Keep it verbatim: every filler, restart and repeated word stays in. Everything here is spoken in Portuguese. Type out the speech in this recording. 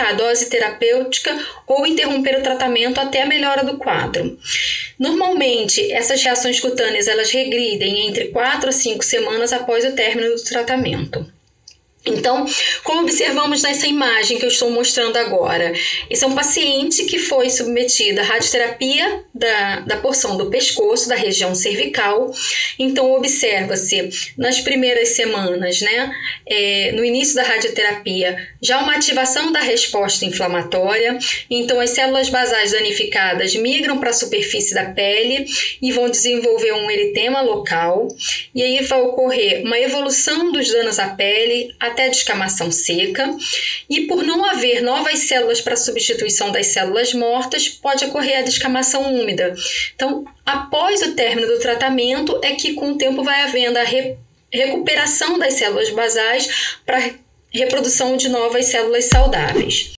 aumentar a dose terapêutica ou interromper o tratamento até a melhora do quadro. Normalmente, essas reações cutâneas elas regridem entre quatro a cinco semanas após o término do tratamento. Então, como observamos nessa imagem que eu estou mostrando agora, esse é um paciente que foi submetido à radioterapia da, da porção do pescoço, da região cervical. Então, observa-se nas primeiras semanas, né, é, no início da radioterapia, já uma ativação da resposta inflamatória. Então, as células basais danificadas migram para a superfície da pele e vão desenvolver um eritema local. E aí vai ocorrer uma evolução dos danos à pele, até a descamação seca, e por não haver novas células para substituição das células mortas, pode ocorrer a descamação úmida. Então, após o término do tratamento, é que com o tempo vai havendo a re- recuperação das células basais para reprodução de novas células saudáveis.